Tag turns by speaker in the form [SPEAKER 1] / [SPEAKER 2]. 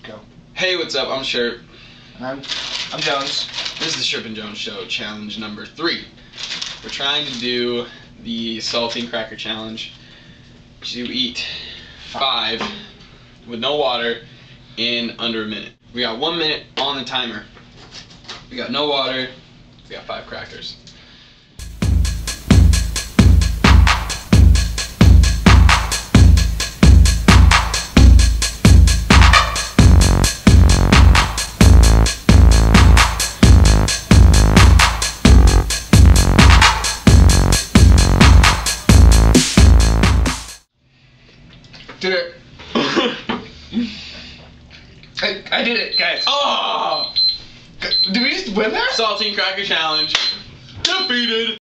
[SPEAKER 1] Go.
[SPEAKER 2] Hey, what's up? I'm Sherp.
[SPEAKER 1] And I'm Jones.
[SPEAKER 2] This is the Sherp and Jones Show, challenge number 3. We're trying to do the Saltine Cracker Challenge to eat 5 with no water in under a minute. We got 1 minute on the timer. We got no water. We got 5 crackers.
[SPEAKER 1] Did it. I did it, guys.
[SPEAKER 2] Oh!
[SPEAKER 1] Did we just win that?
[SPEAKER 2] Saltine Cracker Challenge defeated.